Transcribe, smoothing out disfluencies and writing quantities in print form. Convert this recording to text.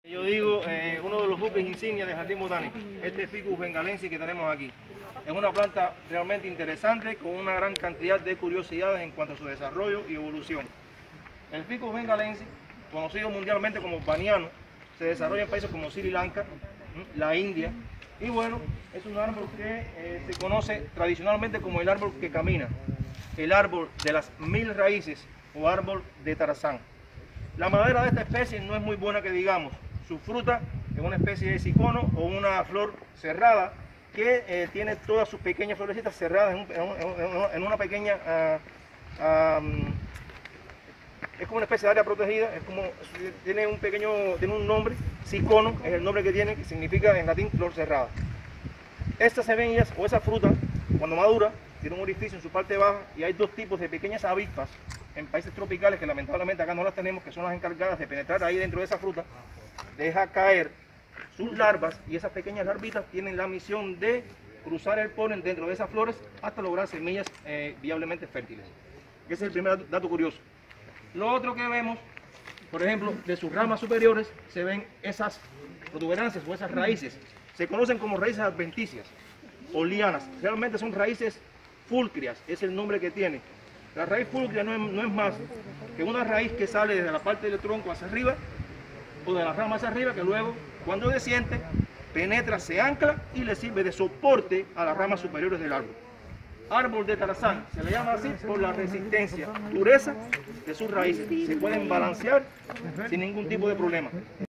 Yo digo, uno de los buques insignia del Jardín Botánico, este Ficus bengalensis que tenemos aquí. Es una planta realmente interesante con una gran cantidad de curiosidades en cuanto a su desarrollo y evolución. El Ficus bengalensis, conocido mundialmente como baniano, se desarrolla en países como Sri Lanka, la India, y bueno, es un árbol que se conoce tradicionalmente como el árbol que camina, el árbol de las 1000 raíces o árbol de Tarzán. La madera de esta especie no es muy buena que digamos. Su fruta es una especie de cicono o una flor cerrada que tiene todas sus pequeñas florecitas cerradas en una pequeña, es como una especie de área protegida, tiene un nombre, cicono es el nombre que tiene, que significa en latín flor cerrada. Estas semillas o esa fruta, cuando madura, tiene un orificio en su parte baja y hay dos tipos de pequeñas avispas en países tropicales que lamentablemente acá no las tenemos, que son las encargadas de penetrar ahí dentro de esa fruta, deja caer sus larvas y esas pequeñas larvitas tienen la misión de cruzar el polen dentro de esas flores hasta lograr semillas viablemente fértiles. Ese es el primer dato curioso. Lo otro que vemos, por ejemplo, de sus ramas superiores se ven esas protuberancias o esas raíces. Se conocen como raíces adventicias o lianas. Realmente son raíces pulcrias, es el nombre que tiene. La raíz pulcria no es más que una raíz que sale desde la parte del tronco hacia arriba o de la rama hacia arriba, que luego cuando desciende penetra, se ancla y le sirve de soporte a las ramas superiores del árbol. Árbol de Tarzán, se le llama así por la resistencia, dureza de sus raíces. Se pueden balancear sin ningún tipo de problema.